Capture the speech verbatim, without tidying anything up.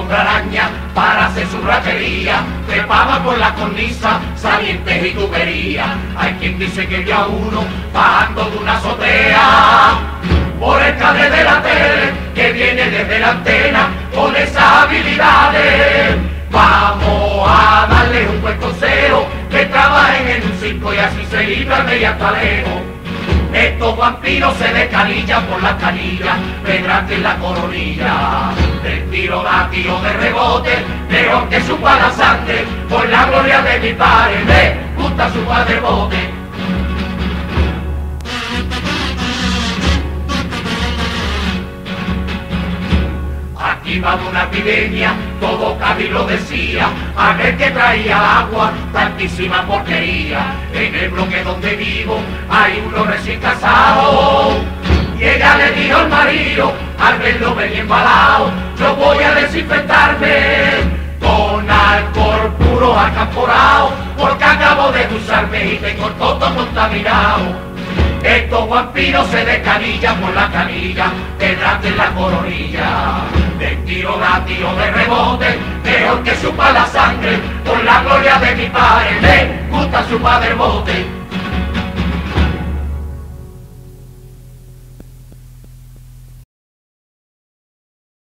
hombre araña para hacer su ratería, trepaba por la cornisa, salientes y tubería. Hay quien dice que vio a uno bajando de una azotea por el cable de la tele que viene desde la antena con esas habilidades. Vamos a darle un buen consejo, que trabajen en un circo y así se libran de hasta lejos. Estos vampiros se descanillan por las canillas, pedraste en la coronilla. El tiro da tiro de rebote, mejor que su la sangre, por la gloria de mi padre, me gusta su padre bote. Aquí va una epidemia, todo Cádiz lo decía, a ver que traía agua, tantísima porquería. En el bloque donde vivo hay uno recién casado, y ella le dijo al marido, al verlo bien embalado, yo voy a desinfectarme con alcohol puro alcanforado, porque acabo de usarme y tengo todo contaminado. Estos vampiros se descanillan por la canilla, detrás de la coronilla. De tiro da tiro de rebote, mejor que supa la sangre, por la gloria de mi padre, me gusta su padre bote.